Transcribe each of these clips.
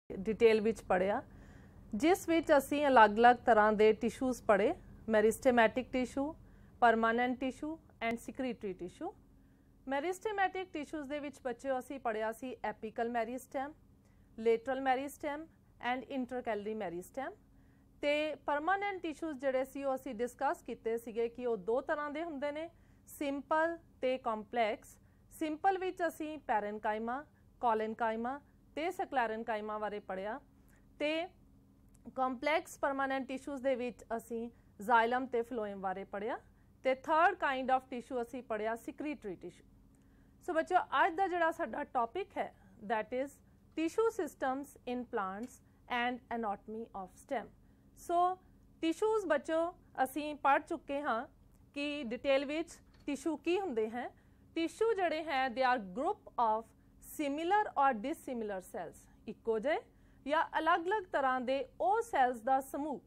Detail विच पढ़िया, जिस विच असीं अलग-अलग तरह के टिशूज़ पढ़े, meristematic tissue, permanent tissue and secretory tissue. Meristematic tissues दे विच बच्चों असीं पढ़िया सी apical meristem, lateral meristem and intercalary meristem. ते परमानेंट टिशूज़ जिहड़े सी ओह असीं डिस्कस कीते सीगे कि ओह दो तरह दे हुंदे ने, सिंपल ते कॉम्पलैक्स। सिंपल विच असीं पैरेनकाइमा, कॉलेनकाइमा ते सक्लेरेनकाइमा बारे पढ़िया, ते कॉम्पलैक्स परमानेंट टिशूज़ दे विच असीं जाइलम ते फ्लोएम बारे पढ़िया, ते थर्ड काइंड ऑफ टिशू असीं पढ़िया सिक्रीटरी टिशू। सो बच्चों अज दा जिहड़ा साडा टॉपिक है that is tissue systems in plants and anatomy of stem. So tissues बच्चों असीं पढ़ चुके हाँ कि डिटेल विच टिशू की हुंदे हैं। टिशू जड़े हैं they are group of similar और डिसिमिलर सैल्स, इक्को जे या अलग अलग तरह के वो सैल्स का समूह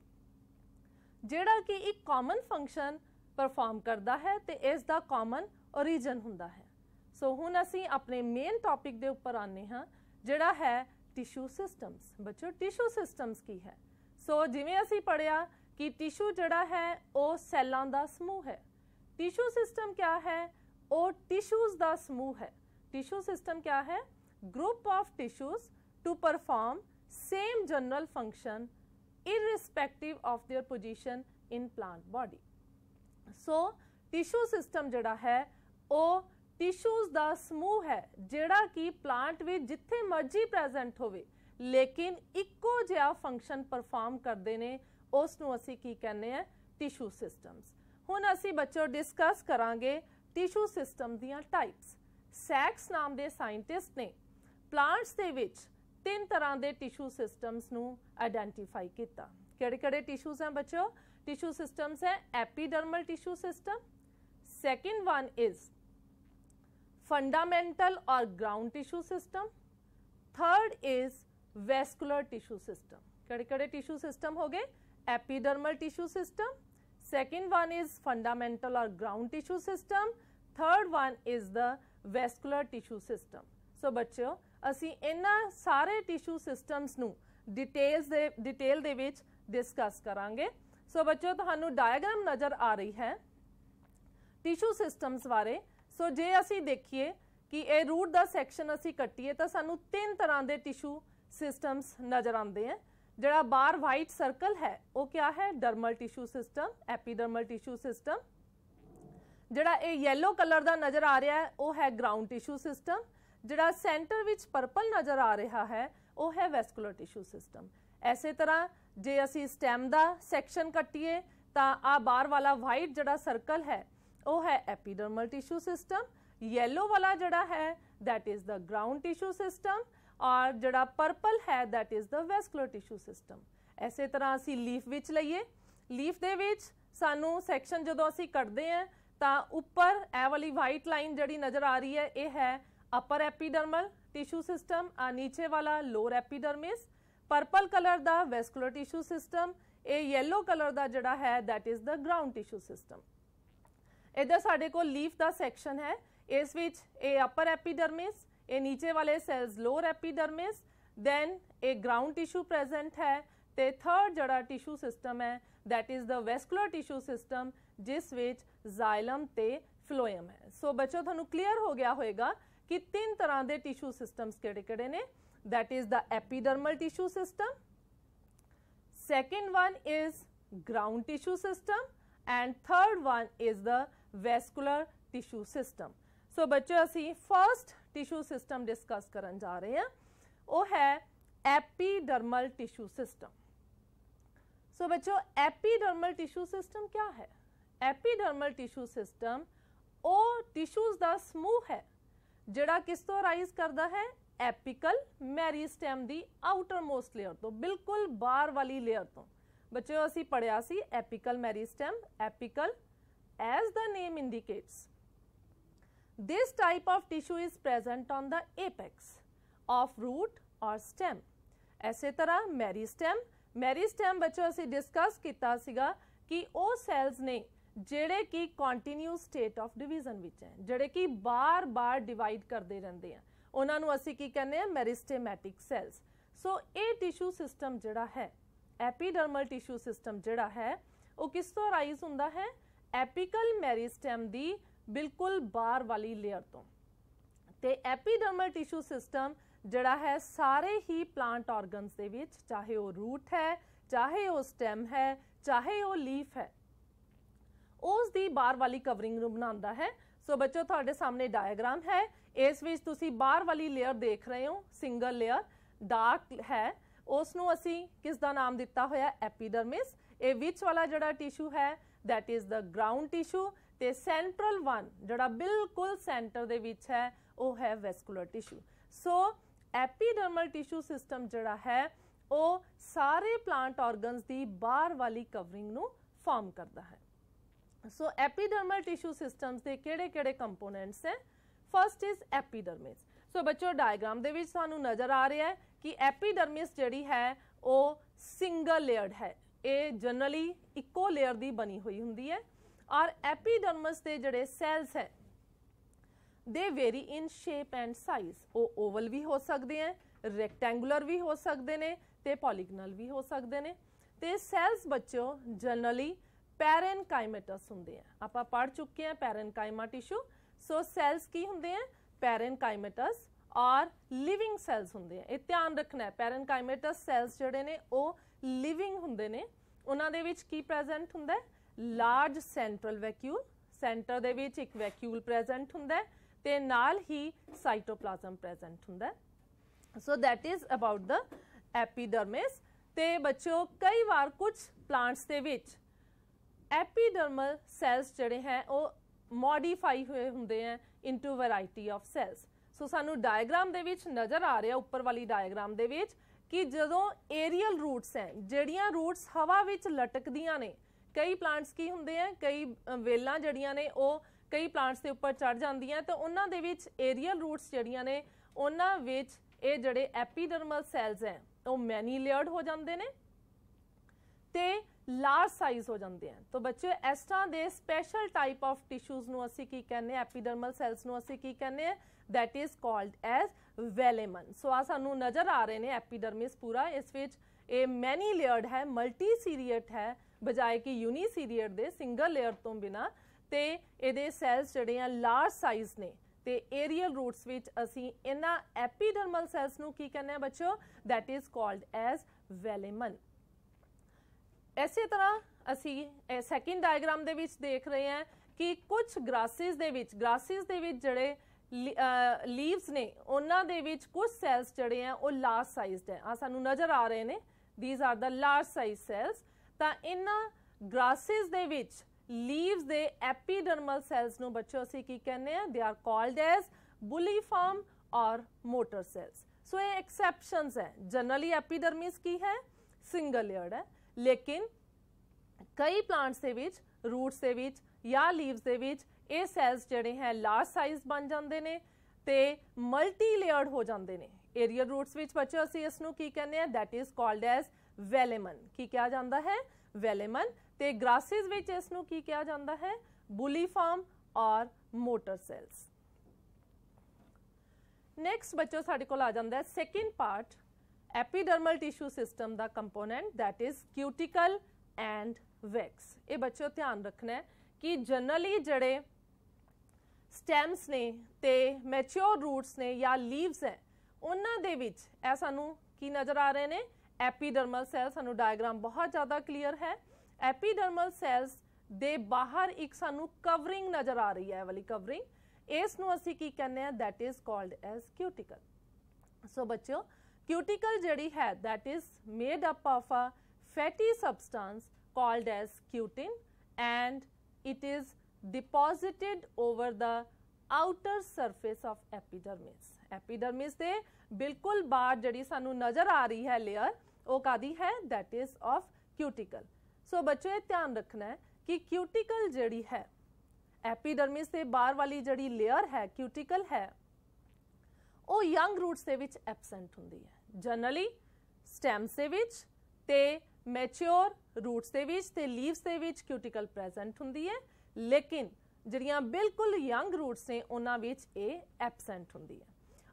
जिहड़ा कि एक कॉमन फंक्शन परफॉर्म करता है ते इस दा कॉमन ओरिजिन हुंदा है। सो हुण असीं अपने मेन टॉपिक दे उपर आने हाँ जिहड़ा है टिशू सिस्टम्स। बच्चों टिशू सिस्टम्स की है? सो जिवें असीं पढ़िया कि टिशू जड़ा है वो सैलां दा समूह है। टिशू सिस्टम क्या है? वो टिशूज़ दा समूह है। टिशू सिस्टम क्या है? Group of tissues to perform same general function irrespective of their position in plant body. So tissue system जड़ा है वो टिशूज़ दा समूह है जिहड़ा कि प्लांट विच जिथे मर्जी प्रेजेंट होवे लेकिन इक्को जिहा फंक्शन परफॉर्म करते हैं, उसनूं असीं की कहने हैं टिशू सिस्टम्स। हुण असीं बच्चों डिस्कस करांगे टिशू सिस्टम दियां टाइप्स। सैक्स नाम दे साइंटिस्ट ने प्लांट्स दे विच 3 तरह के टिशू सिस्टम्स नूं आइडेंटिफाई किया। किहड़े-किहड़े टिशूज़ हैं बच्चों? टिशू सिस्टम्स है epidermal tissue system, second one is fundamental और ground tissue system, third is vascular tissue system. किहड़े-किहड़े टिशू सिस्टम हो गए? Epidermal tissue system, second one is fundamental और ground tissue system, third one is the vascular tissue system. So बच्चों असी इन्हां सारे tissue systems नूं डिटेल दे विच डिस्कस करांगे। सो बच्चों तुहानू डायग्राम नज़र आ रही है टिशू सिस्टम्स बारे। सो जे असी देखिए कि ये रूट दा सैक्शन असी कट्टिए तो सानू 3 तरह के टिशू सिस्टम्स नज़र आते हैं। जिहड़ा बाहर वाइट सर्कल है वो क्या है? Dermal tissue system, epidermal tissue system. जिहड़ा ये येलो कलर का नज़र आ रहा है वो है ग्राउंड टिशू सिस्टम। जिहड़ा सेंटर विच पर्पल नज़र आ रहा है वो है वेस्कुलर टिशू सिस्टम। ऐसे तरह जे असी स्टैम का सैक्शन कट्टिए तो आ बाहर वाला वाइट जिहड़ा सर्कल है वो है एपीडर्मल टिशू सिस्टम, येलो वाला जिहड़ा है that is the ground tissue system, और जिहड़ा पर्पल है that is the vascular tissue system. ऐसे तरह असी लीफ विच लईए, लीफ दे विच सानू सैक्शन जदों असी कटदे हैं तो उपर ए वाली वाइट लाइन जिहड़ी नज़र आ रही है ये है अपर एपीडर्मल टिशू सिस्टम, नीचे वाला लोअर एपीडर्मिस। पर्पल कलर दा वेस्कुलर टिशू सिस्टम, ये येलो कलर दा जिहड़ा है that is the ground tissue system. इधर साडे कोल लीफ दा सैक्शन है, इस विच ए अपर एपीडर्मिस, ये नीचे वाले cells lower epidermis, then a ground tissue present है, ते थर्ड जड़ा टिशू सिस्टम है that is the vascular tissue system जिस विच जाइलम ते फ्लोएम है। सो बच्चों तुहानू क्लीयर हो गया होएगा कि 3 तरह के टिशू सिस्टम्स किहड़े-किहड़े ने। That is the epidermal tissue system, second one is ground tissue system and third one is the vascular tissue system. So बच्चों असी फर्स्ट टिशू सिस्टम डिस्कस करन जा रहे हैं वो है एपीडर्मल टिशू सिस्टम। सो बच्चों एपीडर्मल टिशू सिस्टम क्या है? एपीडर्मल टिशू सिस्टम वो टिशूज़ दा समूह है जिहड़ा किस तो राइज करता है? एपिकल मेरिस्टेम दी आउटर मोस्ट लेयर तो, बिल्कुल बाहर वाली लेयर तो। बच्चों असी पढ़िया सी apical meristem, apical as the name indicates this type of tissue is present on the apex of root or stem। ऐसे तरह मेरिस्टेम बच्चों असी डिस्कस किया सीगा कि वो सैल्स ने जिहड़े कि कॉन्टीन्यूस स्टेट ऑफ डिवीजन विच है, जिहड़े कि बार बार डिवाइड करते रहते हैं, उन्होंने असी की कहने हैं मेरिस्टेमैटिक सैल्स। सो ये टिशू सिस्टम जिहड़ा है एपीडर्मल टिशू सिस्टम जिहड़ा है वो किस तो राइज हुंदा है एपिकल मेरिस्टेम दी बिल्कुल बाहर वाली लेयर तो। ते एपीडर्मल टिशू सिस्टम जिहड़ा है सारे ही प्लांट ऑर्गनस दे विच चाहे वो रूट है चाहे वो स्टेम है चाहे वो लीफ है उस दी बाहर वाली कवरिंग नूं बनांदा है। सो बच्चों तुहाडे सामने डायग्राम है इस विच तुसीं बाहर वाली लेयर देख रहे हो सिंगल लेयर डार्क है उसनूं असीं किस दा नाम दिता होया एपीडर्मिस। ये विच वाला जिहड़ा टिशू है that is the ground tissue ते सेंट्रल वन जिहड़ा बिल्कुल सेंटर दे विच है वो है vascular tissue. So epidermal tissue system जिहड़ा है वो सारे प्लांट ऑर्गनस दी बाहर वाली कवरिंग नूं फॉर्म करता है। सो एपीडर्मल टिशू सिस्टम्स के किहड़े-किहड़े कंपोनेंट्स हैं। First is epidermis. सो बच्चों डायग्राम दे विच सानू नज़र आ रहा है कि एपीडर्मिस जिहड़ी है वो सिंगल लेयर्ड है ये जनरली इक्को लेयर दी बनी हुई हुंदी है और एपीडर्मिस के जिहड़े सैल्स है they vary in shape and size वो ओवल भी हो सकते हैं रैक्टेंगुलर भी हो सकते हैं ते पॉलीगनल भी हो सकते हैं। ते सैल्स बच्चों जनरली पैरेनकाइमेटस हुंदे हैं आपां पढ़ चुके हैं पैरेनकाइमा टिशू। सो सैल्स की हुंदे हैं पैरेनकाइमेटस और लिविंग सैल्स हुंदे हैं। ये ध्यान रखना है पैरेनकाइमेटस सैल्स जिहड़े ने वो लिविंग हुंदे ने उन्हां दे विच की प्रेजेंट हुंदा है लार्ज सेंट्रल वैक्यूल सेंटर दे विच एक वैक्यूल प्रेजेंट हुंदा है ते नाल ही साइटोप्लाज्म प्रेजेंट हुंदा है। So that is about the epidermis. ते बच्चों कई बार कुछ प्लांट्स दे विच एपीडर्मल सैल्स जिहड़े हैं वो मॉडिफाई हुए हुंदे हैं into variety of cells. So सानू डायग्राम दे विच नज़र आ रहा उपर वाली डायग्राम दे विच कि जदों एरियल रूट्स हैं जिहड़ियां रूट्स हवा विच लटकदियां ने कई प्लांट्स की हुंदे हैं कई वेलां जिहड़ियां ने वो कई प्लांट्स के उपर चढ़ जांदियां तो उन्हां दे विच एरियल रूट्स जिहड़ियां ने उन्हां विच ये जिहड़े एपीडर्मल सैल्स हैं वो मैनी लेयर्ड हो जांदे ने ते लार्ज साइज हो जाते हैं। तो बच्चों इस तरह के स्पैशल टाइप ऑफ टिशूज़ नूं असीं की कहने एपीडर्मल सैल्स नूं असीं की कहने that is called as velamen. So आ सानूं नज़र आ रहे हैं एपीडर्मिस पूरा इस विच ये मैनी लेयर्ड है मल्टी सीरीएट है बजाय कि यूनीसीरीएट दे सिंगल लेयर तो बिना ते इहदे सैल्स जिहड़े आ लार्ज साइज ने ते एरियल रूट्स विच असीं इन्हां एपीडर्मल सैल्स नूं की कहने बच्चों that is called as velamen. इसे तरह असी सैकेंड डायग्राम दे विच देख रहे हैं कि कुछ ग्रासिस दे विच जिहड़े लीव्स ने उन्हां दे विच कुछ सैल्स जिहड़े हैं वो लार्ज साइज्ड है आ सानू नज़र आ रहे हैं these are the large size cells. तां इन्हां ग्रासिस दे विच लीव्स दे एपीडर्मल सैल्स नूं बच्चों असी की कहने they are called as bulliform और मोटर सैल्स। सो ये एक्सेप्शंस है जनरली एपीडर्मिस की है सिंगल लेयर्ड है लेकिन कई प्लांट्स दे विच रूट्स दे विच या लीव्स दे विच ये सैल्स जिहड़े हैं लार्ज साइज बन जाते हैं ते मल्टी लेयर्ड हो जाते हैं। एरियल रूट्स विच बच्चों असीं इसनूं की कहने हैं that is called as velamen की कहा जाता है वेलेमन ते ग्रासिस विच इसनूं की कहा जाता है बुलीफॉर्म और मोटर सैल्स। नैक्सट बच्चों साडे कोल आ जाता है second part epidermal tissue system का component that is cuticle and wax. ये बच्चों ध्यान रखना है कि जनरली जड़े स्टैम्स ने ते मैच्योर रूट्स ने या लीव्स हैं उन्हां दे विच ऐ सानू की नज़र आ रहे हैं एपीडर्मल सैल। सानू डायग्राम बहुत ज़्यादा क्लीयर है। एपीडर्मल सैल्स दे बाहर एक सानू कवरिंग नज़र आ रही है वाली कवरिंग इस नू असी की कहने हैं that is called as cuticle. So बच्चों क्यूटिकल जड़ी है that is made up of a fatty substance called as cutin and it is deposited over the outer surface of epidermis। epidermis दे बिल्कुल बाहर जड़ी सानू नज़र आ रही है लेयर वो कादी है that is of cuticle. So बच्चों ये ध्यान रखना है कि क्यूटिकल जड़ी है एपीडर्मिस से बाहर वाली जड़ी लेयर है क्यूटिकल है वो यंग रूट्स दे विच एबसेंट हुंदी है। जनरली स्टैम्स दे विच ते मैच्योर रूट्स दे विच ते लीव्स दे विच क्यूटिकल प्रेजेंट हुंदी है लेकिन जिहड़ियां बिल्कुल यंग रूट्स ने उन्हां विच ये एबसेंट हुंदी है।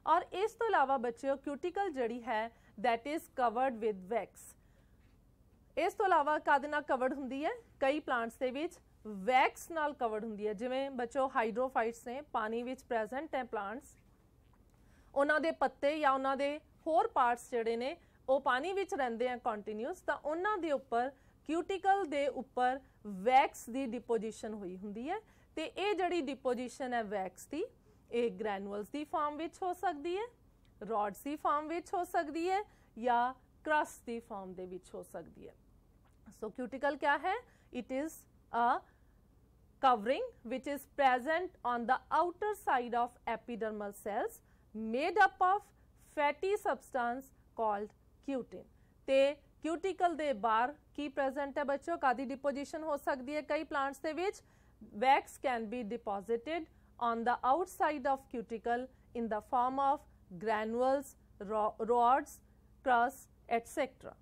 और इस तो इलावा बच्चों क्यूटिकल जिहड़ी है that is covered with wax. इस तो इलावा काहदे नाल कवर्ड हुंदी है, कई प्लांट्स दे विच वैक्स नाल कवर्ड हुंदी है। जिवें बच्चों हाइड्रोफाइट्स ने पानी विच प्रेजेंट है प्लांट्स, उन्हां दे पत्ते या उन्हां दे होर पार्ट्स जिहड़े ने वो पानी विच रहिंदे हैं कंटीन्यूस, तां उन्हां दे उपर क्यूटिकल दे उपर वैक्स दी डिपोजिशन हुई हुंदी है। ते ये जिहड़ी डिपोजिशन है वैक्स दी, ये ग्रैनुअल्स दी फॉर्म विच हो सकदी है, रॉड्स दी फॉर्म विच हो सकदी है, या क्रस्ट दी फॉर्म दे विच हो सकदी है। सो क्यूटिकल क्या है? It is a covering which is present on the outer side of epidermal cells made up of fatty substance called cutin। ते क्यूटिकल दे बाहर की प्रेजेंट है बच्चों, कादी डिपोजिशन हो सकती है कई प्लांट्स दे विच, wax can be deposited on the outside of cuticle in the form of granules, rods, crusts, etc.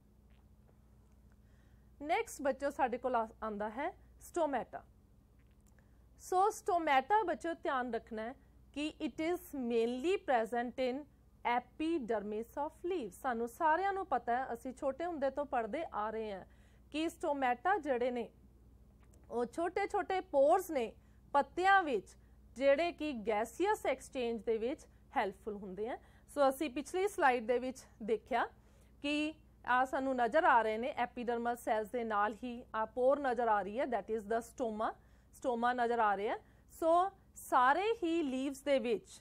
Next बच्चों साढ़े को आंदा है स्टोमेटा। सो स्टोमेटा बच्चों ध्यान रखना है कि it is mainly present in epidermis of leaves. सानू सारिਆਂ ਨੂੰ पता है, असी छोटे ਹੁੰਦੇ ਤੋਂ पढ़ते आ रहे हैं कि स्टोमेटा ਜਿਹੜੇ ਨੇ ਉਹ छोटे छोटे पोर्स ने पत्तियां विच ਜਿਹੜੇ कि गैसीਅस एक्सचेंज ਦੇ ਵਿੱਚ ਹੈਲਪਫੁਲ ਹੁੰਦੇ ਆ। ਸੋ ਅਸੀਂ ਪਿਛਲੀ ਸਲਾਈਡ ਦੇ ਵਿੱਚ ਦੇਖਿਆ ਕਿ ਆ ਸਾਨੂੰ ਨਜ਼ਰ ਆ ਰਹੇ ਨੇ ਐਪੀਡਰਮਲ ਸੈਲਸ ਦੇ ਨਾਲ ਹੀ ਆ ਪੋਰ ਨਜ਼ਰ ਆ ਰਹੀ ਹੈ, दैट इज़ द स्टोमा नज़र आ रहा है। सो सारे ही लीव्स दे विच,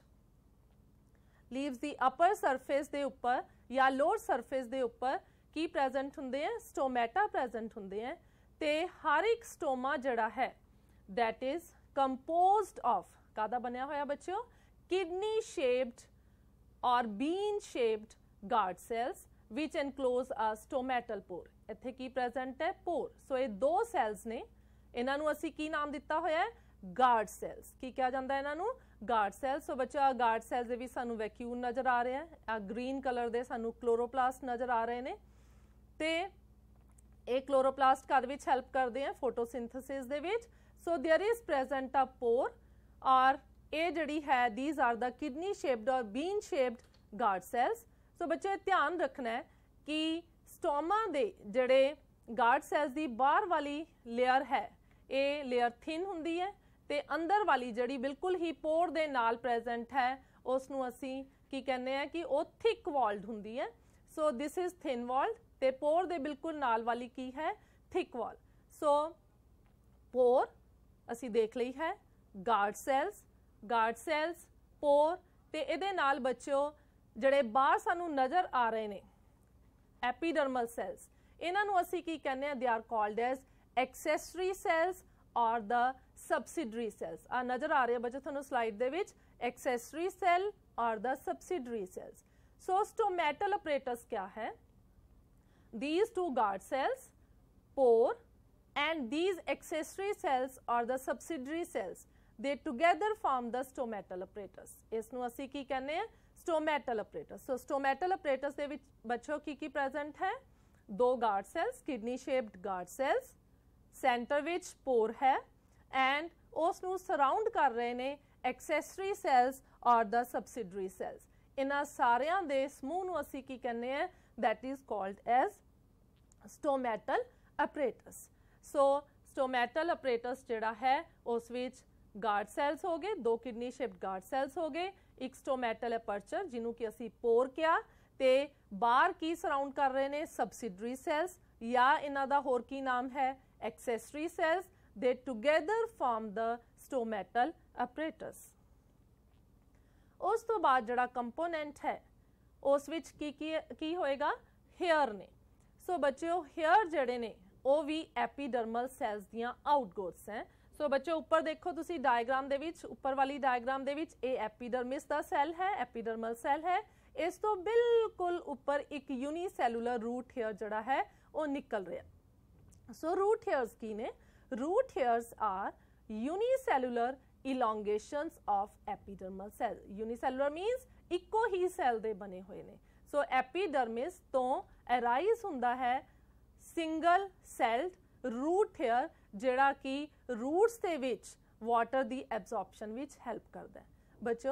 लीव्स दी अपर सरफेस दे उपर या लोअर सरफेस दे उपर की प्रेजेंट हुंदे हैं, स्टोमेटा प्रेजेंट हुंदे हैं। ते हर एक स्टोमा जिहड़ा है दैट इज़ कंपोज्ड ऑफ कादा बनिया होया बच्चों, किडनी शेप्ड और bean shaped guard cells which enclose a stomatal pore. इत्थे की प्रेजेंट है? पोर। सो ये दो सैल्स ने, इन्हां नूं असीं की नाम दिता होया है? Guard cells. की कहा जाता है इन्हां नूं? Guard cells. सो बच्चों गार्ड सेल्स दे विच सानूं वैक्यूल नज़र आ रहा है, आ ग्रीन कलर दे सानूं क्लोरोप्लास्ट नज़र आ रहे ने। ते ये क्लोरोप्लास्ट घर विच हैल्प करते हैं फोटोसिंथेसिस दे विच। So there is present a pore, और ये जिहड़ी है these are the kidney shaped और bean shaped guard cells. So बच्चे ध्यान रखना है कि स्टोमा दे जिहड़े गार्ड सेल्स दी बाहर वाली लेयर है ये लेयर थिन हुंदी है, ते अंदर वाली जिहड़ी बिल्कुल ही पोर दे नाल प्रेजेंट है उसनूं असीं की कहने हैं कि वो थिक वॉल्ड हुंदी है। So this is thin walled, ते पोर दे बिल्कुल नाल वाली की है? Thick wall. सो पोर असीं देख लई है, गार्ड सेल्स, पोर, ते इहदे नाल बच्चों जिहड़े बाहर सानूं नज़र आ रहे ने एपीडर्मल सेल्स, इन्हां नूं असीं की कहने हैं? They are called as accessory cells और द सबसिडरी सेल्स। आ नज़र आ रहे बच्चों तुहानूं स्लाइड दे विच एक्सेसरी सेल और the subsidiary cells. So stomatal apparatus क्या है? These two guard cells, pore, and these accessory cells or the subsidiary cells, they together form the stomatal apparatus। इसनूं असीं की कहने हैं? Stomatal apparatus। So stomatal apparatus दे विच बच्चों की present है? दो guard cells, kidney shaped guard cells, center विच pore है, and उसनूं surround कर रहे ने accessory cells और the subsidiary cells। इन्हां सारियां दे समूह नूं असीं की कहने हैं? That is called as stomatal apparatus। So stomatal apparatus जिहड़ा है उस विच गार्ड सेल्स हो गए, दो किडनी शेप्ड गार्ड सेल्स हो गए, एक स्टोमेटल एपर्चर जिन्हों कि असी पोर किया, ते बाहर की सराउंड कर रहे ने सबसिडरी सेल्स, या इन्हां दा होर की नाम है? Accessory cells. They together form the stomatal apparatus। उस तो बाद जिहड़ा कंपोनेंट है उस विच की होएगा? हेयर ने। सो बच्चों हेयर जिहड़े ने वो भी एपीडर्मल सैल्स दियां आउटगोट्स हैं। सो बच्चों ऊपर देखो तुसी डायग्राम दे विच, ऊपर वाली डायग्राम दे विच ये एपीडर्मिस दा सैल है, एपीडर्मल सैल है। इस तो बिल्कुल ऊपर एक यूनीसैलुलर रूट हेयर जिहड़ा है वो निकल रहा। सो रूट हेयर्स की ने? Root hairs are unicellular elongations of epidermal cell. Unicellular means इक्को ही सैल दे बने हुए ने। सो एपीडर्मिस तो अराइज हुंदा है सिंगल सैल्ड रूट हेयर जिहड़ा कि रूट्स दे विच वाटर दी एब्जॉर्प्शन विच हेल्प करदा है। बच्चों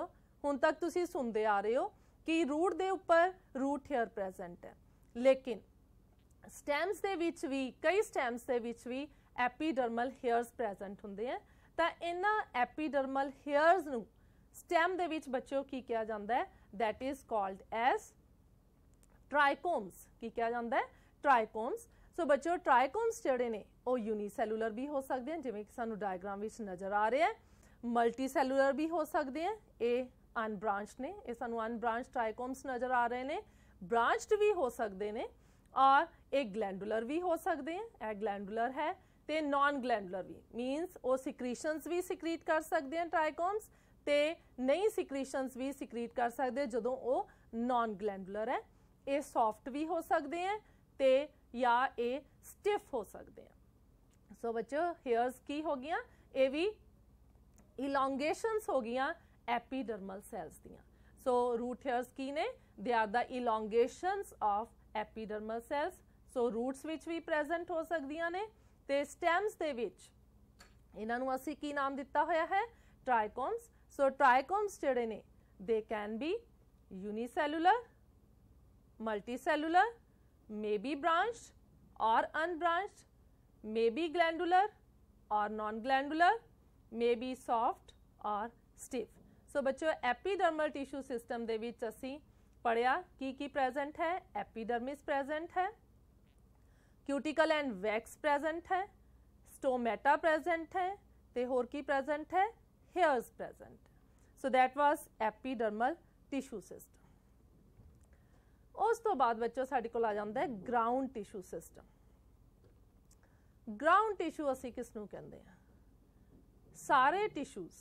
हुण तक तुसीं सुनते आ रहे हो कि रूट दे उपर रूट हेयर प्रेजेंट है, लेकिन स्टैम्स दे विच भी कई स्टैम्स दे विच भी एपीडर्मल हेयर्स प्रेजेंट हुंदे हैं। तो इन्हां एपीडर्मल हेयर्स नूं स्टैम दे विच बच्चों की कहा जाता है, that is called as trichomes. की कहा जाता है? ट्राइकोम्स। सो बच्चों ट्राइकोम्स जिहड़े ने वो यूनीसैलूलर भी हो सकते हैं, जिवें कि सानूं डायग्राम विच नज़र आ रहा है, मल्टी सैलूलर भी हो सकते हैं, ये अनब्रांच्ड ने, ये सानूं अनब्रांच्ड ट्राइकोम्स नज़र आ रहे हैं, ब्रांच्ड भी हो सकते हैं और एक ग्लैंडुलर भी हो सकते हैं, यह ग्लैंडुलर है, तो नॉन ग्लैंडुलर भी मीनस वो सिक्रीशनस भी सिक्रीट कर सकते हैं ट्राइकोम्स, तो नई सिक्रीशनस भी सिक्रीट कर सकते हैं जदों वो नॉन ग्लैंडुलर है। ये सॉफ्ट भी हो सकते हैं तो या ये स्टिफ हो सकते हैं। सो बच्चों हेयर्स की हो गई, ये भी इलोंगेशंस हो गई एपीडर्मल सैल्स दियाँ। सो रूट हेयर्स की ने, they are the elongations of epidermal cells. So roots विच भी प्रेजेंट हो सकदियां ने, ते स्टैम्स दे विच इन्हां नूं असीं की नाम दिता होया है? ट्राइकोम्स। सो ट्राइकोम्स जिहड़े ने they can be unicellular, multicellular, may be branched or unbranched, may be glandular or non-glandular, may be soft or stiff. So बच्चों एपीडर्मल टिश्यू सिस्टम दे विच असी पढ़िया की प्रेजेंट है? एपीडर्मिस प्रेजेंट है, क्यूटिकल एंड वैक्स प्रेजेंट है, स्टोमेटा प्रेजेंट है, ते होर की प्रेजेंट है? Hairs present. So that was epidermal tissue system. उस तो बाद बच्चों साडे कोल आ जाता है ground tissue system. Ground tissue असी किसनूं कहंदे हैं? सारे टिश्यूज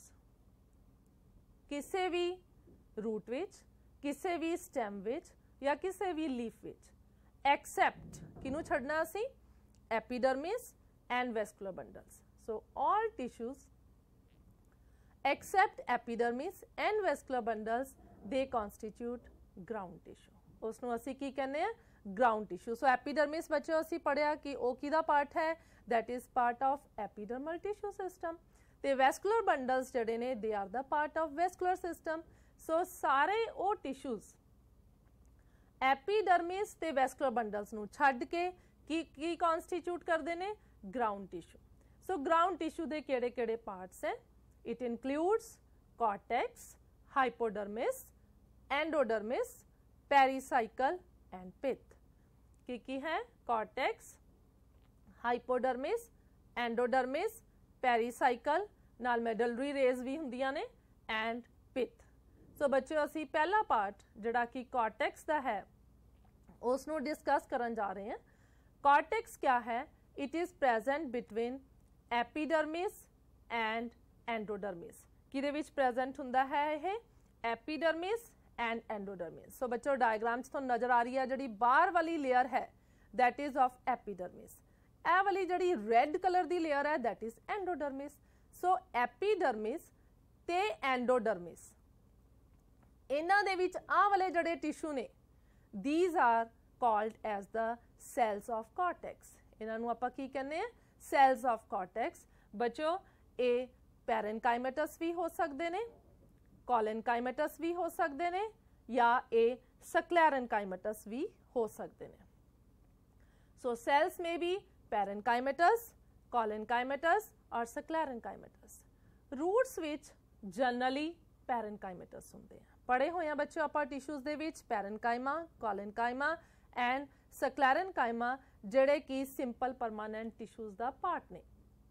किसी भी रूट विच, किसी भी स्टैम विच या किसी भी लीफ विच, एक्सैप्ट किनू छड्डना असी? Epidermis and vascular bundles. So all tissues except epidermis and vascular bundles they constitute ground tissue. उसनूं असी की कहने हैं? Ground tissue. सो एपीडर्मिस बच्चों असी पढ़िया कि वो किहदा पार्ट है? That is part of epidermal tissue system. ते वैस्कुलर बंडल्स जिहड़े ने they are the part of vascular system. So सारे वो टिश्यूज एपीडर्मिस ते वैस्कुलर बंडल्स नूं छड्ड के की कॉन्स्टिट्यूट करते हैं? Ground tissue. So ground tissue के किहड़े-किहड़े पार्ट्स हैं? It includes cortex, hypodermis, endodermis, pericycle and pith. की है? कॉर्टेक्स, हाइपोडर्मिस, एंडोडर्मिस, पेरीसाइकल, नाल मेडलरी रेज भी हुंदियां ने, एंड पिथ। सो बच्चों असी पहला पार्ट जिहड़ा कि कॉर्टेक्स दा है उसनूं डिस्कस करन जा रहे हैं। कॉर्टेक्स क्या है? It is present between epidermis and endodermis. किहदे विच प्रेजेंट हुंदा है ये? Epidermis and endodermis. सो बच्चों डायग्राम तो नज़र आ रही है जिहड़ी बाहर वाली लेयर है दैट इज़ ऑफ एपीडर्मिस, ए वाली जिहड़ी रेड कलर की लेयर है that is endodermis. So epidermis ते एंडोडर्मिस इन्हां दे विच आ वाले जिहड़े टिश्यू ने these are called as the cells of cortex. इन्हां नूं आपां की कहने हैं? Cells of cortex. बच्चों ये पैरेनकाइमेटस भी हो सकते हैं, कॉलेनकाइमेटस भी हो सकते हैं, या ये सक्लेरेनकाइमेटस भी हो सकते हैं। सो सेल्स में भी पैरेनकाइमेटस, कॉलेनकाइमेटस और सक्लेरेनकाइमेटस। रूट्स विच जनरली पैरेनकाइमेटस होंगे हैं। पढ़े हुए हैं बच्चों आप टिश्यूज़ दे विच पैरेनकाइमा, कॉलेनकाइमा एंड सक्लेरेनकाइमा जिहड़े कि सिंपल परमानेंट टिश्यूज़ दा पार्ट ने।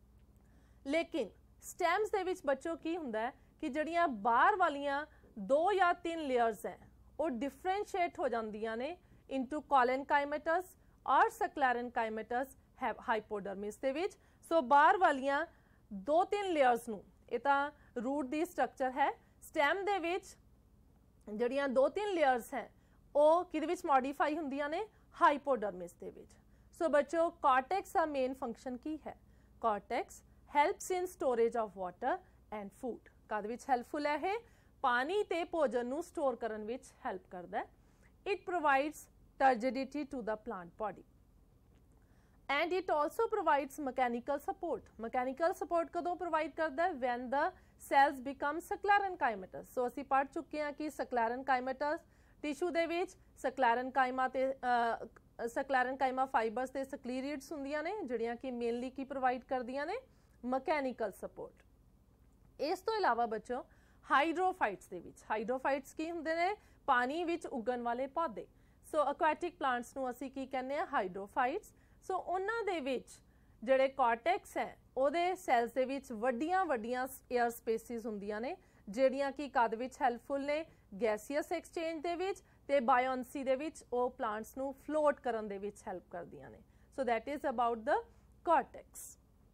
लेकिन स्टैम्स दे विच बच्चों की हुंदा है कि जड़ियाँ बाहर वालियाँ 2 या 3 लेयर्स हैं वो डिफरेंशिएट हो जांदियां ने इनटू कॉलेनकाइमेटस और सक्लेरेनकाइमेटस हाइपोडर्मिस दे विच। सो बाहर वालियाँ 2-3 लेयर्स नूं ये तां रूट दी स्ट्रक्चर है। स्टैम दे विच जड़ियाँ 2-3 लेयर्स हैं वो किहदे विच मॉडिफाई हुंदियां ने? हाइपोडर्मिस दे विच। सो बच्चों कॉर्टेक्स का मेन फंक्शन की है? Cortex helps in storage of water and food. काहदे विच हेल्पफुल है ये? पानी ते भोजन नूं स्टोर करन विच हेल्प करदा है। It provides turgidity to the plant body. And it also provides mechanical support. Mechanical support कदों प्रोवाइड करता है? When the cells become sclerenchymatous. So असी पढ़ चुके हैं कि स्क्लेरेनकाइमेटस टिशू दे विच स्क्लेरेनकाइमा ते स्क्लेरेनकाइमा फाइबर्स ते स्क्लीरिड्स हुंदियां ने जिहड़ियां कि मेनली की प्रोवाइड करदियां ने मैकेनिकल सपोर्ट। इस तो इलावा बच्चों हाइड्रोफाइट्स दे विच, हाइड्रोफाइट्स की हुंदे ने? पानी विच उगण वाले पौधे। सो एक्वाटिक प्लांट्स नूं असी की कहने आ? हाइड्रोफाइट्स। सो उन्हां दे विच जिहड़े कॉर्टेक्स है उहदे सैल्स दे विच वड्डियां वड्डियां एयर स्पेसिस हुंदियां ने जिहड़ियां कि कद विच हैल्पफुल ने गैसीअस एक्सचेंज दे विच ते बायोंसी दे विच ਉਹ प्लांट्स नूं फ्लोट करन दे विच हैल्प करदियां ने। So that is about the cortex.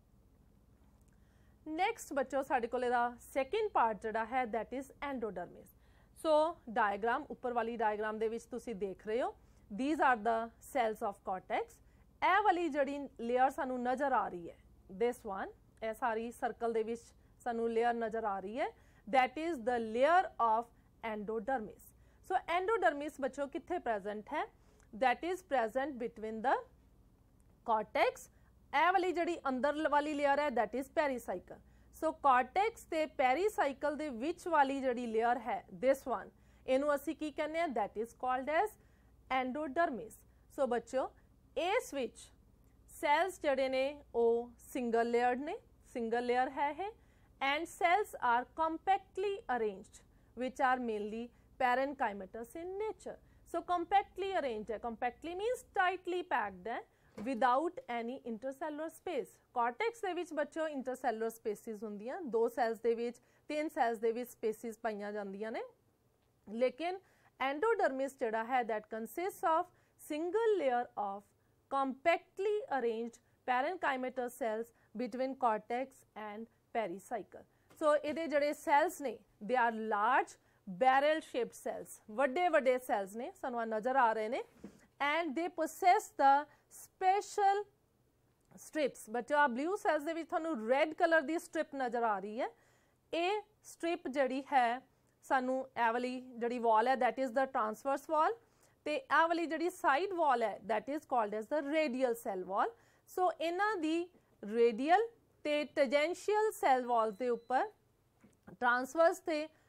Next बच्चों साडे कोल इहदा सैकेंड पार्ट जिहड़ा है that is endodermis. So diagram उपर वाली डायग्राम दे विच तुसीं देख रहे हो, these are the cells of cortex. ਇਹ वाली जिहड़ी लेयर सानू नज़र आ रही है, दिस वन, ਇਹ सारी सर्कल दे विच सानू लेयर नज़र आ रही है, that is the layer of endodermis. So endodermis बच्चों कित्थे प्रेजेंट है? That is present between the cortex. ਇਹ वाली जिहड़ी अंदर वाली लेयर है that is pericycle. So cortex ते पेरीसाइकल दे विच वाली जिहड़ी लेयर है दिस वन, इहनूं असीं की कहने आ? That is called as endodermis. So बच्चों इस विच सैल्स जिहड़े ने ਉਹ सिंगल लेयर्ड ने, सिंगल लेयर है ये, and cells are compactly arranged which are mainly parenchymatous in nature. So compactly arranged है, कंपैक्टली मीन्स टाइटली पैक्ड है without any intercellular space. Cortex दे विच बच्चों इंटरसैलुलर स्पेसिस हुंदियां, 2 सैल्स दे विच 3 सैल्स दे विच स्पेसिस पाईयां जांदियां ने, लेकिन एंडोडर्मिस जिहड़ा है that consist of single layer of compactly arranged parenchymatous cells between cortex and pericycle. So ਇਹਦੇ ਜਿਹੜੇ cells ਨੇ they are large barrel shaped cells, ਵੱਡੇ ਵੱਡੇ cells ਨੇ, ਸਾਨੂੰ ਨਜ਼ਰ ਆ ਰਹੇ ਨੇ, and they possess the special strips। ਬੱਚੋ ਆ blue cells ਦੇ ਵਿੱਚ ਤੁਹਾਨੂੰ red color ਦੀ strip ਨਜ਼ਰ ਆ ਰਹੀ ਹੈ। ਇਹ strip ਜਿਹੜੀ ਹੈ ਸਾਨੂੰ ਇਹ ਵਾਲੀ ਜਿਹੜੀ wall ਹੈ that is the transverse wall, ਤੇ ਇਹ ਵਾਲੀ ਜਿਹੜੀ ਸਾਈਡ ਵਾਲ ਹੈ that is called as the radial cell wall. So इन्हां दी रेडियल ते टेजेंशियल सैल वॉल्स दे उपर ट्रांसवर्स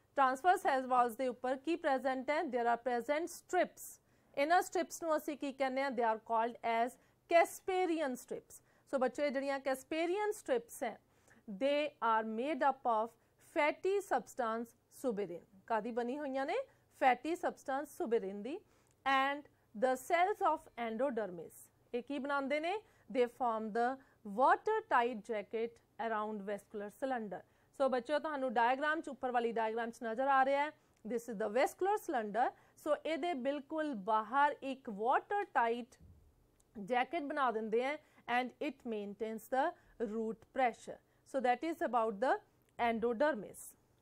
सैल वॉल्स दे उपर की प्रेजेंट है? There are present strips. इन्हां स्ट्रिप्स नूं असीं की कहने आ? They are called as Casparian strips. So बच्चों ये जिहड़ियां कैस्पेरियन स्ट्रिप्स हैं they are made up of fatty substance suberin. कादी बनी होईयां ने? फैटी सबसटेंस सुबेरिन दी। And the cells of endodermis ये की बनाते ने? They form the watertight jacket around vascular cylinder। So बच्चों तुहानू डायग्राम च उपर वाली डायग्राम च नज़र आ रहा है, this is the vascular cylinder। So ये बिल्कुल बाहर एक watertight jacket बना देंदे हैं and it maintains the root pressure। So that is about the endodermis।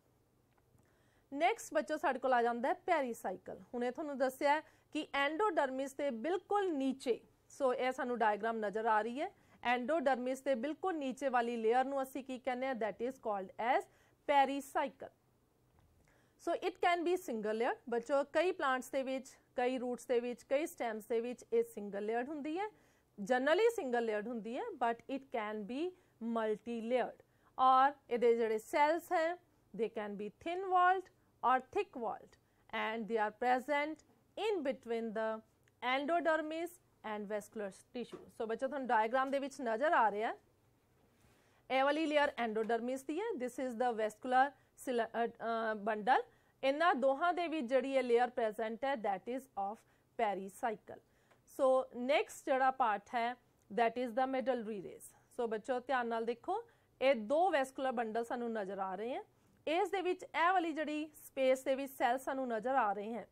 Next बच्चों साडे कोल आ जांदा है पेरीसाइकल। हुणे तुहानू दस्सिया कि एंडोडर्मिस के बिल्कुल नीचे, सो ये सानू डायग्राम नज़र आ रही है, एंडोडर्मिस के बिल्कुल नीचे वाली लेयर नूं असीं की कहने आ? That is called as pericycle. So it can be single layer. बच्चों कई प्लांट्स दे विच, कई रूट्स दे विच, कई स्टैम्स दे विच ये सिंगल लेयर्ड हुंदी है, जनरली सिंगल लेयर्ड हुंदी है, but it can be multi layered. और इहदे जिहड़े सैल्स हैं they can be thin walled or thick walled and they are present in between the endodermis and vascular tissue। So बच्चों तुहानू डायग्राम दे विच नज़र आ रहा है, ਇਹ वाली लेयर एंडोडर्मिस दी है, this is the vascular bundle. इन्हां दोहां दे विच जिहड़ी ये लेयर प्रेजेंट है that is of pericycle. So next जिहड़ा पार्ट है that is the medullary rays. So बच्चों ध्यान नाल देखो, ये 2 वैस्कुलर बंडल सानू नज़र आ रहे हैं। इस दे विच ਇਹ वाली जिहड़ी स्पेस दे विच सैल सानू नज़र आ रहे हैं,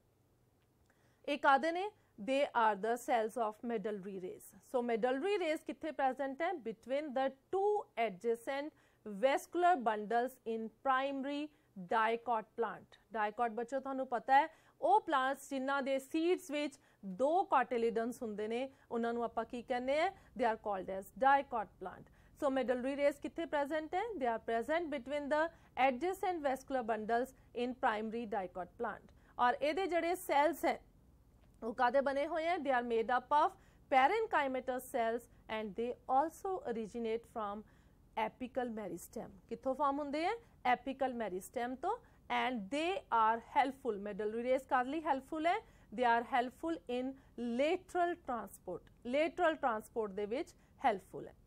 एक आदे ने they are the cells of medullary rays. So medullary rays कित्थे प्रेजेंट है? Between the 2 adjacent vascular bundles in primary dicot plant. Dicot बच्चों तुहानू पता है वो प्लांट्स जिन्हां दे सीड्स विच 2 कॉटिलिडन्स हुंदे ने, उन्हां नू आपां की कहने आ? They are called as dicot plant. So medullary rays कित्थे प्रेजेंट है? They are present between the adjacent vascular bundles in primary dicot plant. और ये जिहड़े सैल्स हैं वो कादे बने हुए हैं? They are made up of parenchymatous cells and they also originate from apical meristem. कित्थों form हुंदे हैं? Apical meristem तो, and they are helpful. Medullary rays काफी helpful है. They are helpful in lateral transport. Lateral transport ਦੇ ਵਿੱਚ helpful है.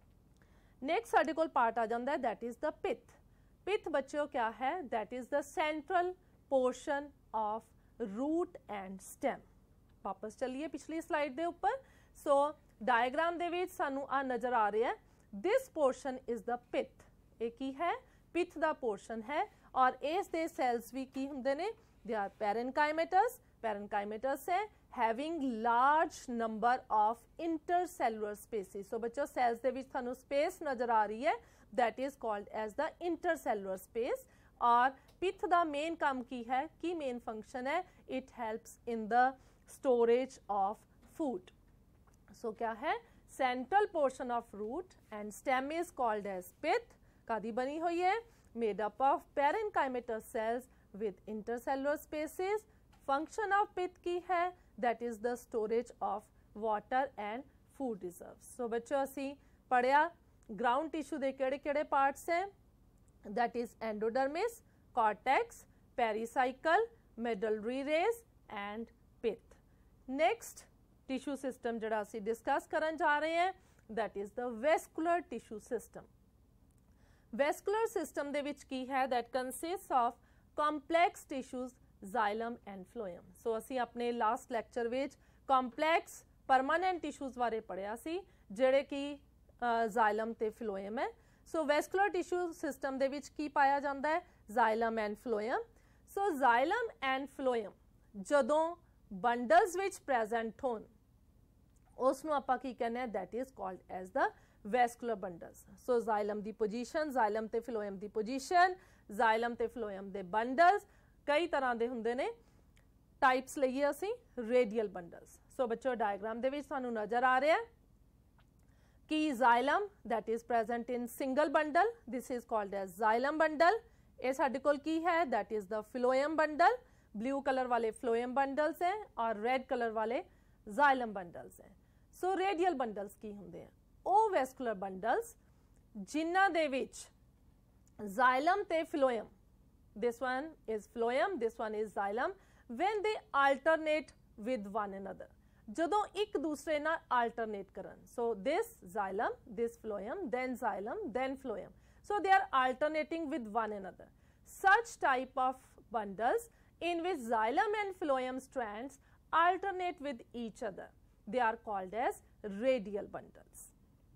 Next साडे कोल part आ जांदा है, that is the pith. Pith बच्चों क्या है? That is the central portion of root and stem. वापस चलिए पिछली स्लाइड दे ऊपर. सो डायग्राम दे विच सानू आ नज़र आ रहा है, this portion is the pith. ये की है? पिथ दा पोर्शन है. और इस दे सेल्स भी की हुंदे ने? They are parenchymatous. पैरेनकाइमेटस है having large number of intercellular spaces. So बच्चों सेल्स दे विच सानू स्पेस नज़र आ रही है, that is called as the intercellular space. और पिथ दा मेन काम की है? की मेन फंक्शन है? It helps in the storage of food. So क्या है? Central portion of root and stem is called as pith. कादी बनी हुई है? Made up of parenchymatous cells with intercellular spaces. Function of pith की है? That is the storage of water and food reserves. So बच्चों असी पढ़िया ground tissue के किहड़े-किहड़े पार्ट्स हैं? That is endodermis, cortex, pericycle, medullary rays and pith. Next tissue system जिहड़ा असी डिस्कस करन जा रहे हैं, that is the vascular tissue system. Vascular system दे विच की है? That consist of complex tissues, xylem and phloem. So असी अपने लास्ट लैक्चर विच कॉम्पलैक्स परमानेंट टिश्यूज बारे पढ़िया सी, जिहड़े कि जाइलम ते फ्लोएम है. सो वैस्कुलर टिश्यू सिस्टम दे विच की पाया जाता है? Xylem and phloem. So xylem and phloem जदों बंडल्स विच प्रेजेंट होन, उसनूं आपां की कहने हैं? That is called as the vascular bundles. So xylem दी पोजीशन, जाइलम ते फ्लोएम दी पोजीशन, जाइलम ते फ्लोएम दे बंडल्स कई तरह के हुंदे ने. टाइप्स लईए असी रेडियल बंडल्स. सो बच्चों डायग्राम दे विच सानूं नज़र आ रहा है कि xylem that is present in single bundle, this is called as xylem bundle. ये साडे कोल की है? That is the phloem bundle. Blue colour वाले फ्लोएम बंडल्स हैं और रेड कलर वाले जाइलम बंडल्स हैं. सो रेडियल बंडल्स की हुंदे हैं? ਉਹ ਵੈਸਕੂਲਰ ਬੰਡਲਸ ਜਿਨ੍ਹਾਂ ਦੇ ਵਿੱਚ ਜ਼ਾइलम ਤੇ ਫਲੋएम, this one is phloem, this one is xylem, when they alternate with one another, ਜਦੋਂ ਇੱਕ ਦੂਸਰੇ ਨਾਲ alternate ਕਰਨ. So this xylem, this phloem, then xylem, then phloem. So they are alternating with one another. Such type of bundles in which xylem and phloem strands alternate with each other, they are called as radial bundles.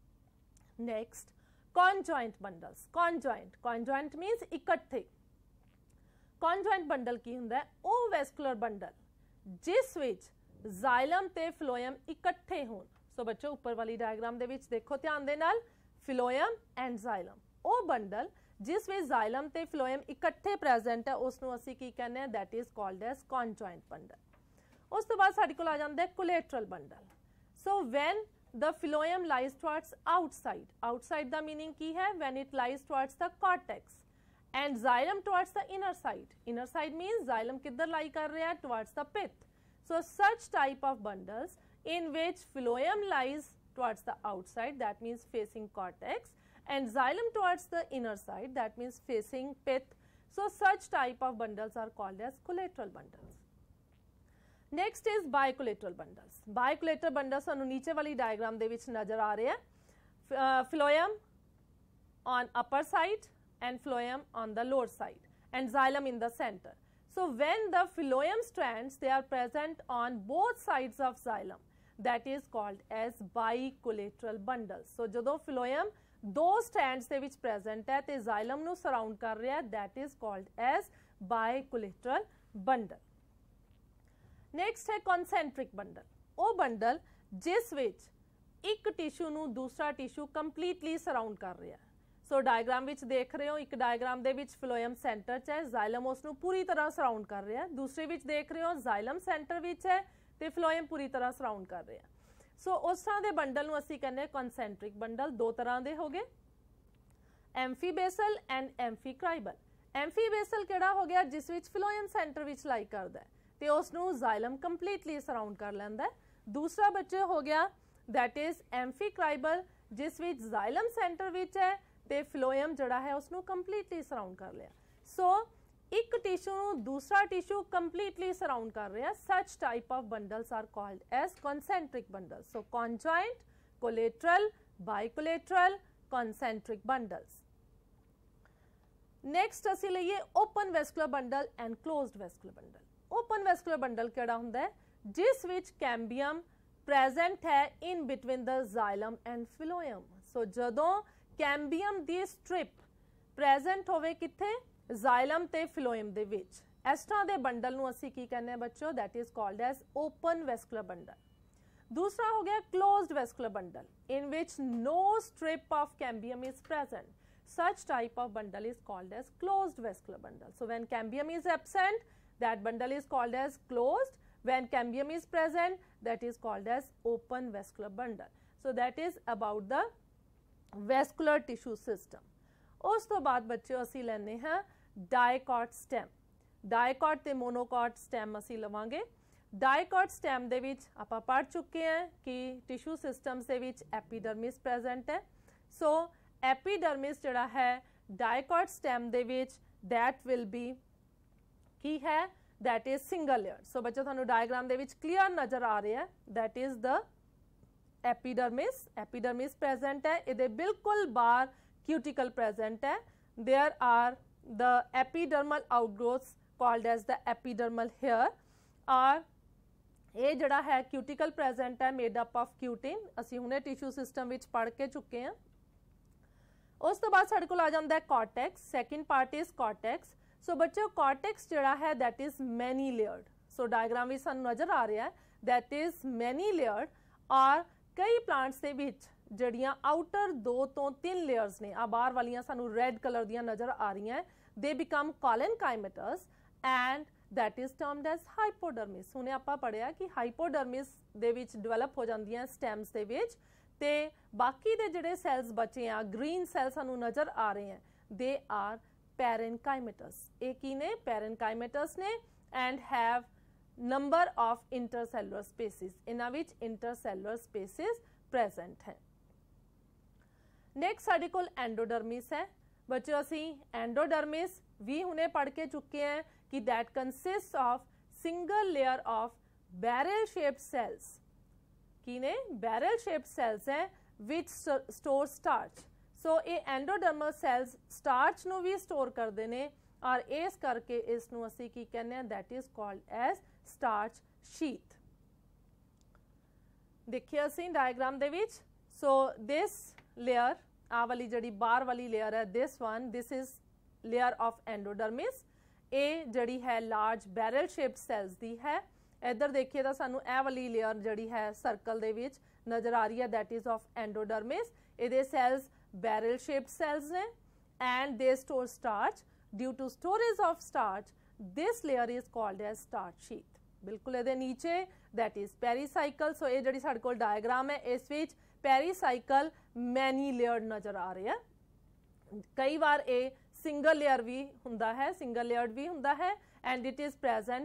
Next, conjoint bundles. Conjoint means इकट्ठे. Conjoint bundle की हुंदा है? ਉਹ vascular bundle जिस ਵਿੱਚ xylem ਤੇ phloem इकट्ठे होण. सो बच्चों ऊपर वाली डायग्राम दे विच देखो ध्यान दे नाल, phloem and xylem. ਉਹ बंडल जिस ਵਿੱਚ xylem ਤੇ phloem इकट्ठे प्रेजेंट है, उसनूं ਅਸੀਂ ਕੀ ਕਹਿੰਦੇ हैं? That is called as conjoint bundle. उस तो बाद साडे कोल आ जांदा है collateral bundle. So when the phloem lies towards outside, outside the meaning की है? when it lies towards the cortex, and xylem towards the inner side. Inner side means xylem किधर lie कर रहा है? towards the pith. So such type of bundles in which phloem lies towards the outside, that means facing cortex, and xylem towards the inner side, that means facing pith. So such type of bundles are called as collateral bundles. Next is bicollateral bundles. Bicollateral bundles सानू नीचे वाली diagram दे विच नज़र आ रहे हैं. Phloem on upper side and phloem on the lower side and xylem in the center. So when the phloem strands, they are present on both sides of xylem, that is called as bicollateral bundles. So जदों phloem दो strands ਦੇ ਵਿੱਚ present है ते xylem ਨੂੰ surround कर रहा है, that is called as bicollateral bundle. Next है कॉन्सेंट्रिक बंडल. ਉਹ बंडल जिस ਵਿੱਚ ਇੱਕ ਟਿਸ਼ੂ ਨੂੰ ਦੂਸਰਾ ਟਿਸ਼ੂ ਕੰਪਲੀਟਲੀ ਸਰਾਊਂਡ ਕਰ ਰਿਹਾ ਹੈ. ਸੋ ਡਾਇਗਰਾਮ ਵਿੱਚ ਦੇਖ ਰਹੇ ਹੋ, ਇੱਕ ਡਾਇਗਰਾਮ ਦੇ ਵਿੱਚ ਫਲੋएम ਸੈਂਟਰ 'ਚ ਹੈ, ਜ਼ਾइलम ਉਸ ਨੂੰ ਪੂਰੀ ਤਰ੍ਹਾਂ ਸਰਾਊਂਡ ਕਰ ਰਿਹਾ ਹੈ. ਦੂਸਰੇ ਵਿੱਚ ਦੇਖ ਰਹੇ ਹੋ ਜ਼ਾइलम ਸੈਂਟਰ ਵਿੱਚ ਹੈ ਤੇ ਫਲੋएम ਪੂਰੀ ਤਰ੍ਹਾਂ ਸਰਾਊਂਡ ਕਰ ਰਿਹਾ ਹੈ. ਸੋ ਉਸ ਤਰ੍ਹਾਂ ਦੇ ਬੰਡਲ ਨੂੰ ਅਸੀਂ ਕਹਿੰਦੇ ਕਨਸੈਂਟਰਿਕ ਬੰਡਲ. ਦੋ ਤਰ੍ਹਾਂ ਦੇ ਹੋ ਗਏ, ਐਮਫੀਬੇਸਲ ਐਂਡ ਐਮਫੀਕ੍ਰਾਈਬਲ. ਐਮਫੀਬੇਸਲ ਕਿਹੜਾ ਹੋ ਗਿਆ? ਜਿਸ ਵਿੱਚ ਫਲੋएम ਸੈਂਟਰ ਵਿੱਚ ਲਾਈ ਕਰਦਾ ਹੈ ਤੇ ਉਸ ਨੂੰ ਜ਼ਾइलम ਕੰਪਲੀਟਲੀ ਸਰਾਊਂਡ ਕਰ ਲੈਂਦਾ ਹੈ. दूसरा बच्चे हो गया दैट इज़ एम्फीक्राइबल, जिस विच जाइलम सेंटर विच है तो फ्लोएम जिहड़ा है उसनूं कंप्लीटली सराउंड कर लिया। सो एक टिशू नूं दूसरा टिशू कंप्लीटली सराउंड कर रहा, such type of bundles are called as concentric bundles. So conjoint, collateral, bicollateral, concentric bundles. Next असीं लईए open vascular bundle and closed vascular bundle. Open vascular bundle किहड़ा हुंदा है? जिस विच कैंबियम प्रेजेंट है in between the xylem and phloem. So जदों cambium दी strip present होवे कित्थे? जाइलम ते फिलोयम दे विच, इस तरह दे बंडल नूं असीं की कहने बच्चों? That is called as open vascular bundle. दूसरा हो गया closed vascular bundle, in which no strip of cambium is present. Such type of bundle is called as closed vascular bundle. So when cambium is absent, that bundle is called as closed. When cambium is present, that is called as open vascular bundle. So that is about the vascular tissue system. उस तो बाद बच्चों असी लेने हैं dicot stem. Dicot ते monocot stem असी लवांगे। डायकॉट स्टेम दे विच आपां पढ़ चुके हैं कि टिश्यू सिस्टम्स दे विच एपीडर्मिस प्रेजेंट है। सो एपीडर्मिस जिहड़ा है डायकॉट स्टेम दे विच दैट विल बी की है? That is single layer. So बच्चों तुहानूं डायग्राम दे विच क्लीयर नज़र आ रहा है, that is the epidermis. Epidermis present है, इहदे बिल्कुल बाहर क्यूटिकल प्रेजेंट है। There are the epidermal outgrowths called as the epidermal hair. और ये जिहड़ा है क्यूटिकल प्रेजेंट है मेड अप ऑफ क्यूटिन, असीं हुणे टिश्यू सिस्टम विच पढ़ के चुके हैं। उस तो बाद साडे कोल आ जांदा है cortex. Second part is cortex. So बच्चों कॉर्टेक्स जिहड़ा है that is many layered. So diagram विच सानूं नज़र आ रहा है दैट इज मैनी लेयर्ड। और कई प्लांट्स दे विच जिहड़ियां आउटर 2 तो 3 लेयर्स ने, आ बाहर वालियां सानूं रैड कलर दियां नज़र आ रही हैं, they become collenchymatous and that is termed as hypodermis. हुणे आपां पढ़िया कि हाइपोडर्मिस दे विच डिवेलप हो जांदियां स्टेम्स दे विच, ते बाकी दे जिहड़े सैल्स बचे हैं ग्रीन सैल सानूं नज़र आ रहे हैं, दे आर पैरेनकाइमेटस। ये की ने? पैरेनकाइमेटस ने and have number of intercellular spaces, इन्हां विच इंटरसैलुलर स्पेसिस प्रेजेंट हैं। नैक्सट साडे कोल एंडोडर्मिस है। बच्चों असीं एंडोडर्मिस भी हुणे पढ़ के चुके हैं कि that consist of single layer of barrel shaped cells. की ने? बैरल शेप्ड सेल्स हैं विच स्टोर स्टार्च। सो ये एंडोडर्मल सेल्स स्टार्च नूं भी स्टोर करते हैं और इस करके इसनूं असीं की कहने हैं? That is called as starch sheath. देखिए असीं डायग्राम दे विच। सो दिस लेयर, आ वाली जिहड़ी बाहर वाली लेयर है, this one, this is layer of endodermis. ये जिहड़ी है लार्ज बैरल शेप्ड सेल्स दी है। इधर देखिए तो सानू ए वाली लेयर जिहड़ी है सर्कल दे विच नज़र आ रही है, दैट इज ऑफ एंडोडर्मिस। इहदे सैल्स बैरल शेप्ड सेल्स ने and they store starch. Due to storage of starch this layer is called as starch sheath. बिल्कुल इहदे नीचे दैट इज पेरीसाइकल। सो ये जिहड़ी साडे कोल डायग्राम है इस विच पेरीसाइकल मैनी लेयर्ड नज़र आ रही है। कई बार ये सिंगल लेयर भी हुंदा है, सिंगल लेयर्ड भी हुंदा है and it is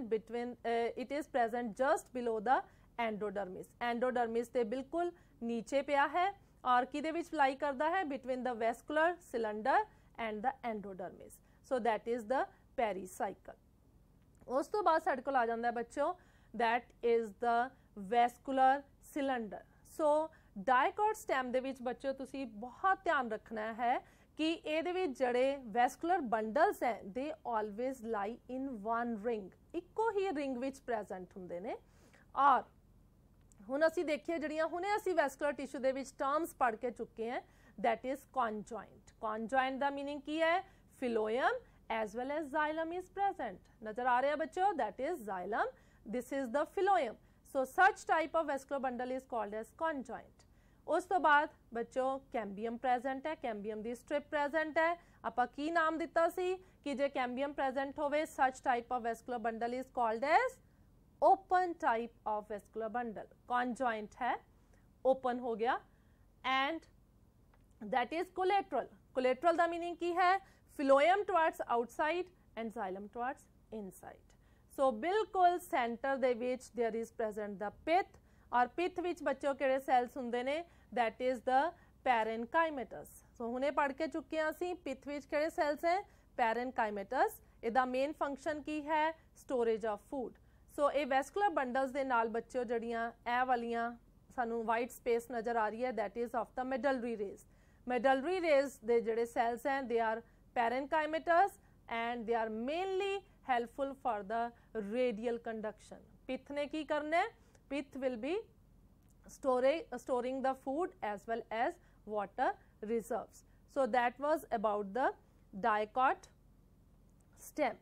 present just below the endodermis. Endodermis ते बिल्कुल नीचे पिया है और किदे विच लाई करदा है? between the vascular cylinder and the endodermis. So that is the pericycle. उस तो बाद साडे कोल आ जांदा है बच्चों that is the vascular cylinder. So dicot stem दे विच बच्चों तुसी बहुत ध्यान रखना है कि ਇਹਦੇ ਵਿੱਚ ਜਿਹੜੇ ਵੈਸਕੂਲਰ ਬੰਡਲਸ ਹੈ ਦੇ ਆਲਵੇਜ਼ ਲਾਈ ਇਨ ਵਨ ਰਿੰਗ, ਇੱਕੋ ਹੀ ਰਿੰਗ ਵਿੱਚ ਪ੍ਰੈਜ਼ੈਂਟ ਹੁੰਦੇ ਨੇ। ਔਰ ਹੁਣ ਅਸੀਂ ਦੇਖੀਏ ਜਿਹੜੀਆਂ ਹੁਣੇ ਅਸੀਂ ਵੈਸਕੂਲਰ ਟਿਸ਼ੂ ਦੇ ਵਿੱਚ ਟਰਮਸ ਪੜ੍ਹ ਕੇ ਚੁੱਕੇ ਹਾਂ, दैट इज कॉन्जॉइंट। कॉन्जॉइंट ਦਾ मीनिंग ਕੀ ਹੈ? Phloem as well as xylem is present. नजर आ रहा है बच्चों? That is xylem, this is the phloem. So such type of vascular bundle is called as conjoint. उस तो बाद बच्चों कैंबियम प्रेजेंट है, कैंबियम दी स्ट्रिप प्रेजेंट है। आपां की नाम दिता सी कि जे कैंबियम प्रेजेंट होवे such type of vascular bundle is called as open type of vascular bundle. Conjoint है, ओपन हो गया, and that is collateral. Collateral दा मीनिंग की है? Phloem towards outside and xylem towards inside. So बिल्कुल centre दे विच there is present the pith और पित्त विच बच्चों किहड़े सैल्स हुंदे ने that is the parenchymatous. So हुणे पढ़ के चुके हैं असीं पित्त विच किहड़े सैल्स हैं पैरेनकाइमेटस। इहदा मेन फंक्शन की है स्टोरेज ऑफ फूड। सो ये वैस्कुलर बंडल्स दे नाल बच्चों जड़ियां ए वालियां सानू वाइट स्पेस नज़र आ रही है that is of the medullary rays. Medullary rays दे जिहड़े सैल्स हैं they are parenchymatous and they are mainly helpful for the radial conduction. Pith ने की करना है pith will be storing the food as well as water reserves. So that was about the dicot stem.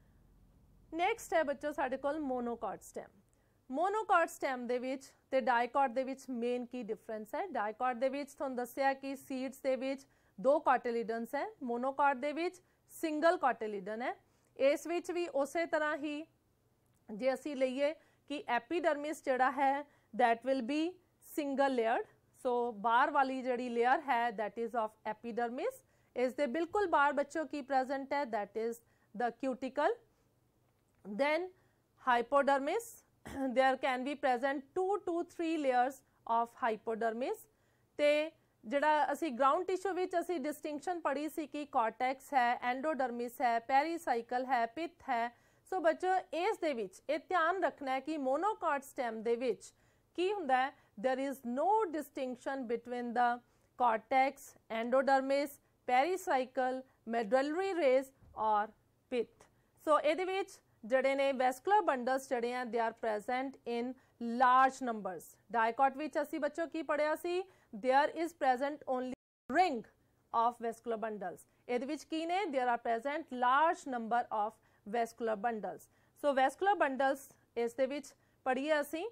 Next है बच्चों साडे कोल monocot stem. Monocot stem दे विच ते डाइकॉट दे विच मेन की डिफरेंस है। डाइकॉट दे विच तुहानूं दस्सिया कि सीड्स दे विच 2 कॉटिलिडन्स है, मोनोकॉट दे विच सिंगल कॉटिलिडन है। इस विच भी उसे तरह ही जे असी लईए कि एपीडर्मिस जिहड़ा है that will be single layered. So बाहर वाली जिहड़ी लेयर है दैट इज़ ऑफ एपीडर्मिस। इस दे बिल्कुल बाहर बच्चों की प्रेजेंट है that is the cuticle. Then hypodermis, there can be present 2 to 3 layers of hypodermis। ते जिहड़ा असी ग्राउंड टिश्यू विच असी डिस्टिंक्शन पढ़ी सी कि कॉर्टेक्स है, एंडोडर्मिस है, पेरीसाइकल है, पित्त है। सो बच्चों इस दे विच ये ध्यान रखना है कि मोनोकॉट स्टेम दे विच की हुंदा है there is no distinction between the cortex, endodermis, pericycle, medullary rays और पित्त। सो इहदे विच जड़े ने वैस्कुलर बंडल्स जड़े हैं they are present in large numbers. Dicot विच असी बच्चों की पढ़िया सी there is present only ring of vascular bundles. इहदे विच की ने there are present large number of vascular bundles. So vascular bundles इस दे विच पढ़िए असी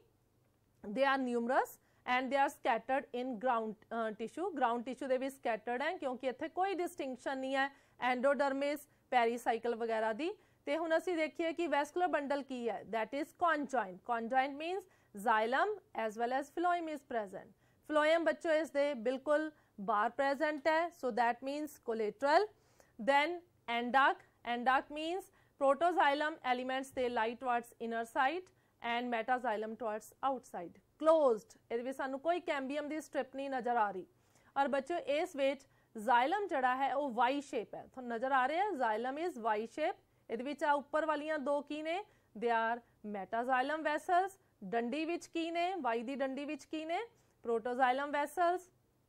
they are numerous and they are scattered in ground tissue. Ground tissue दे विच ਸਕੈਟਰਡ है क्योंकि इत्थे कोई डिस्टिंक्शन नहीं है एंडोडर्मिस पेरीसाइकल वगैरह दी। ते हुण असी देखिए कि वैस्कुलर बंडल की है that is conjoint. Conjoint means xylem as well as phloem is present. Phloem बच्चों इस दे बिल्कुल बाहर प्रेजेंट है so that means collateral. Then endarch, endarch means protoxylem elements they lie towards inner side and metaxylem towards outside closed. इहदे विच सानू कोई कैंबियम दी स्ट्रिप नहीं नज़र आ रही। और बच्चों इस विच जाइलम जड़ा है वो वाई शेप है, तुहानू नज़र आ रहा है जाइलम इज वाई शेप। इहदे विच आ उपर वालियां 2 की ने दे आर मेटाजाइलम वैसल्स। डंडी विच की ने वाई दी डंडी विच की ने प्रोटोजाइलम वैसल्स।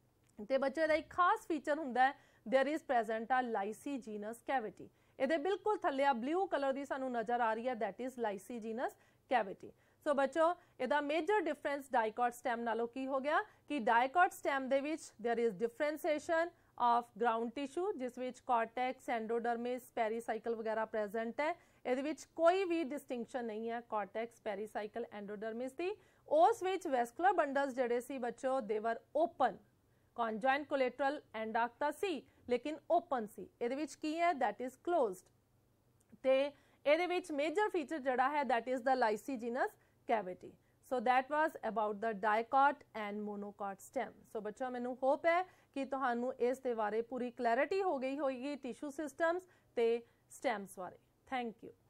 ते बच्चों दा एक खास फीचर हुंदा है there is present a lysigenous cavity. इहदे बिल्कुल थल्ले आ ब्लू कलर दी सानू नज़र आ रही है that is lysigenous cavity. So बच्चों इहदा मेजर डिफरेंस डाइकॉट स्टेम नालों की हो गया कि डाइकॉट स्टेम दे विच there is differentiation of ground tissue जिस विच कॉर्टेक्स, एंडोडर्मिस, पेरीसाइकल वगैरह प्रेजेंट है। इहदे विच कोई भी डिस्टिंक्शन नहीं है कॉर्टेक्स, पेरीसाइकल, एंडोडर्मिस दी। उस विच वैस्कुलर बंडल्स जड़े सी बच्चों they were open. Conjoint collateral endarch दा सी लेकिन ओपन सी। इहदे विच की है दैट इज क्लोज्ड। ते इहदे विच मेजर फीचर जड़ा है that is the lysigenous cavity. So that was about the dicot and monocot stem. So बच्चों मैनू होप है कि तुहानू इस दे बारे पूरी क्लैरिटी हो गई होगी टिश्यू सिस्टम्स ते स्टेम्स बारे। Thank you.